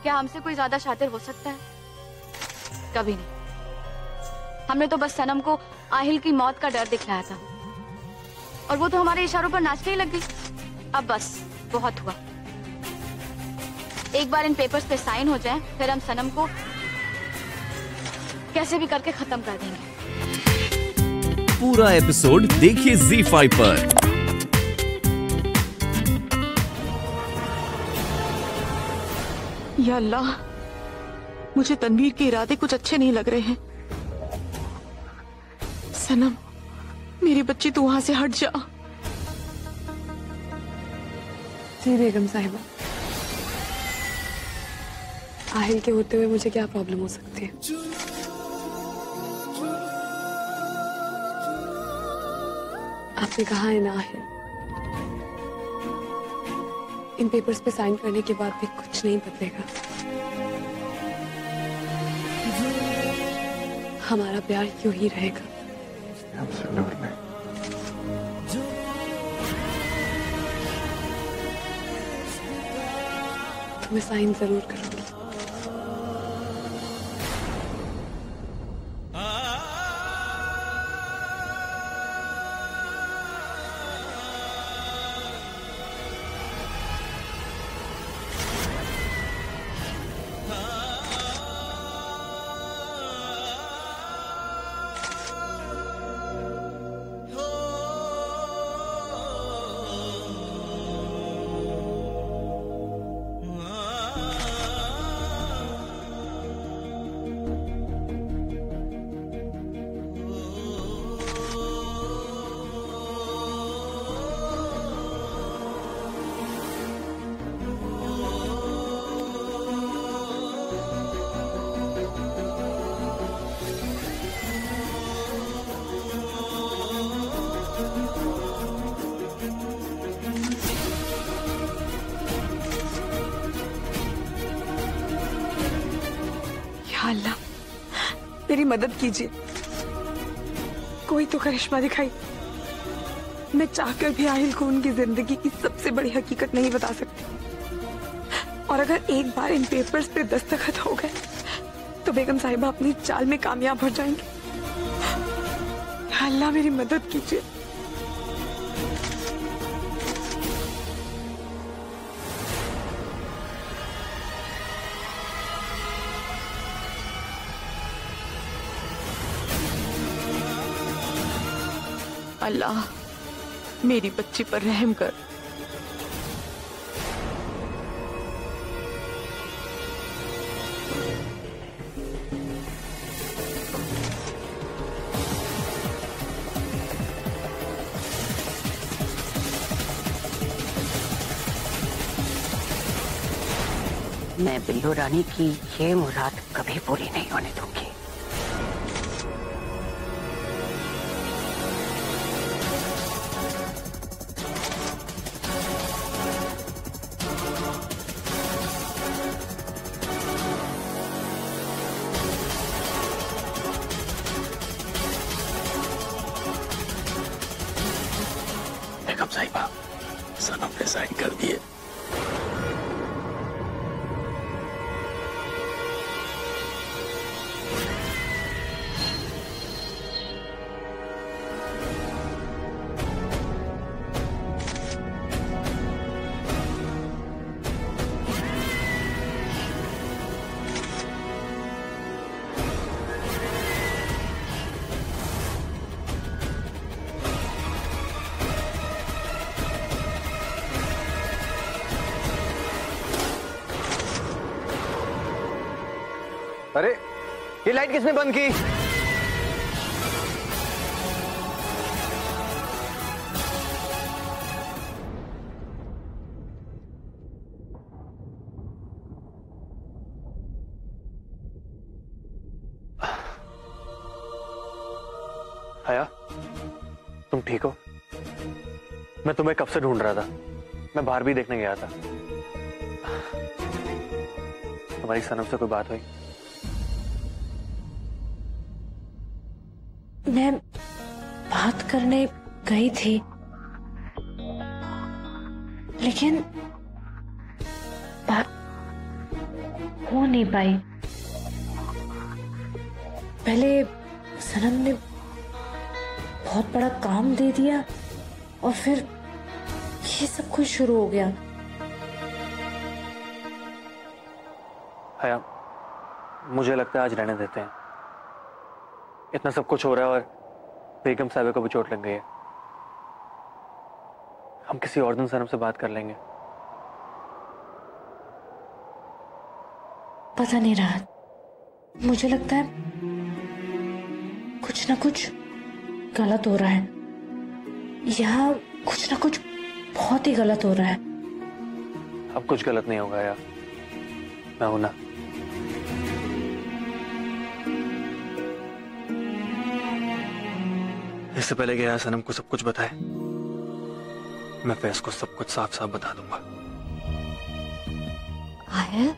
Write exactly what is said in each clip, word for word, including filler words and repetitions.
क्या हमसे कोई ज्यादा शातिर हो सकता है? कभी नहीं। हमने तो बस सनम को आहिल की मौत का डर दिखलाया था और वो तो हमारे इशारों पर नाचने ही लग गई। अब बस बहुत हुआ। एक बार इन पेपर्स पे साइन हो जाए, फिर हम सनम को कैसे भी करके खत्म कर देंगे। पूरा एपिसोड देखिए ज़ी फाइव पर। या अल्लाह, मुझे तनवीर के इरादे कुछ अच्छे नहीं लग रहे हैं। सनम, मेरी बच्ची तू वहां से हट जा। जी बेगम साहिबा, आहिल के होते हुए मुझे क्या प्रॉब्लम हो सकती है? आपने कहा है ना आहिल, इन पेपर्स पे साइन करने के बाद भी कुछ नहीं बदलेगा। हमारा प्यार यूं ही रहेगा। तो मैं साइन जरूर करूंगी। अल्लाह, मेरी मदद कीजिए। कोई तो करिश्मा दिखाई। मैं चाहकर भी आहिल को उनकी जिंदगी की सबसे बड़ी हकीकत नहीं बता सकती। और अगर एक बार इन पेपर्स पे दस्तखत हो गए तो बेगम साहिबा अपनी चाल में कामयाब हो जाएंगे। या अल्लाह, मेरी मदद कीजिए। अल्लाह, मेरी बच्ची पर रहम कर। मैं बिल्लू रानी की ये मुराद कभी पूरी नहीं होने दूंगी। बेगम साहिबा, सनम ने साइन कर दिए। अरे, ये लाइट किसने बंद की? हया, तुम ठीक हो? मैं तुम्हें कब से ढूंढ रहा था। मैं बाहर भी देखने गया था। तुम्हारी सनम से कोई बात हुई? मैं बात करने गई थी, लेकिन हो नहीं पाई। पहले सनम ने बहुत बड़ा काम दे दिया और फिर ये सब कुछ शुरू हो गया। हया, मुझे लगता है आज रहने देते हैं। इतना सब कुछ हो रहा है और बेगम साहिबा को भी चोट लग गई है। हम किसी और दिन सनम से बात कर लेंगे। पता नहीं रहा, मुझे लगता है कुछ ना कुछ गलत हो रहा है। यहाँ कुछ ना कुछ बहुत ही गलत हो रहा है। अब कुछ गलत नहीं होगा यार, मैं हूं ना। इससे पहले कि यार सनम को सब कुछ बताए, मैं फैज को सब कुछ साफ साफ बता दूंगा। आहिल,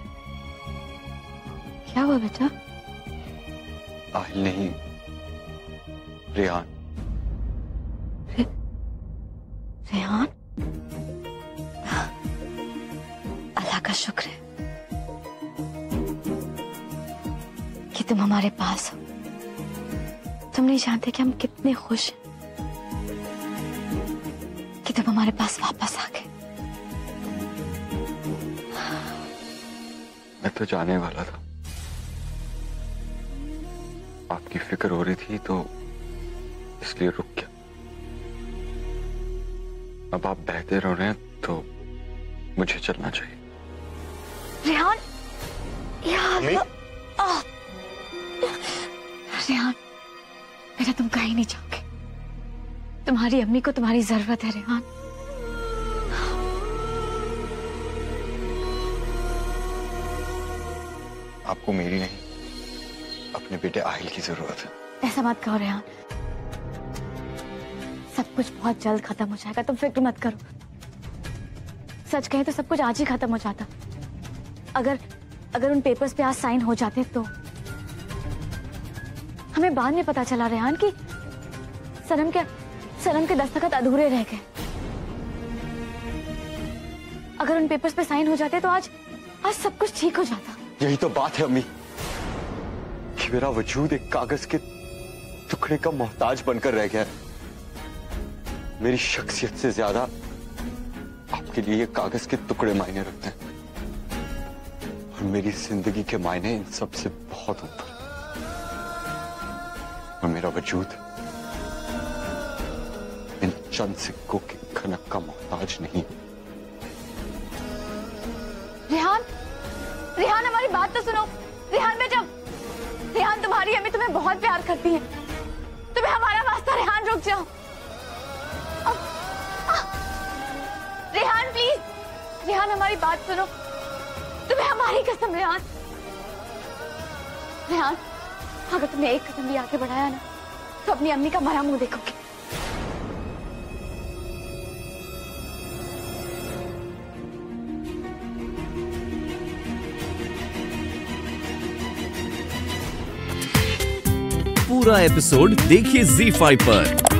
क्या हुआ बेटा? आहिल नहीं, रेहान। रे, रेहान? अल्लाह का शुक्र है कि तुम हमारे पास हो। तुम नहीं जानते कि हम कितने खुश हैं कि तुम हमारे पास वापस आ गए। मैं तो जाने वाला था, आपकी फिक्र हो रही थी तो इसलिए रुक गया। अब आप बहते रहो रहे हैं तो मुझे चलना चाहिए। रेहान, यार, आह! रेहान, बेटा तुम कहीं नहीं जाओगे। तुम्हारी अम्मी को तुम्हारी जरूरत है रेहान। आपको मेरी नहीं, अपने बेटे आहिल की जरूरत है। ऐसा मत कहो रेहान, सब कुछ बहुत जल्द खत्म हो जाएगा, तुम फिक्र मत करो। सच कहें तो सब कुछ आज ही खत्म हो जाता। अगर अगर उन पेपर्स पे आज साइन हो जाते तो हमें बाद में पता चला रेहान कि सनम के सनम के दस्तखत अधूरे रह गए। अगर उन पेपर्स पे साइन हो जाते तो आज आज सब कुछ ठीक हो जाता। यही तो बात है अम्मी, कि मेरा वजूद एक कागज के टुकड़े का मोहताज बनकर रह गया है। मेरी शख्सियत से ज्यादा आपके लिए ये कागज के टुकड़े मायने रखते हैं और मेरी जिंदगी के मायने इन सब से बहुत ऊपर। और मेरा वजूद इन चंद सिक्कों के खनक का मोहताज नहीं। रेहान, रेहान हमारी बात तो सुनो। रेहान बेटा, रेहान तुम्हारी अम्मी तुम्हें बहुत प्यार करती है। तुम्हें हमारा वास्ता, रेहान रुक जाओ। रेहान प्लीज, रेहान हमारी बात सुनो। तुम्हें हमारी कसम रेहान। रेहान, अगर तुमने एक कदम भी आगे बढ़ाया ना तो अपनी अम्मी का मरा मुंह देखोगे। पूरा एपिसोड देखिए ज़ी फाइव पर।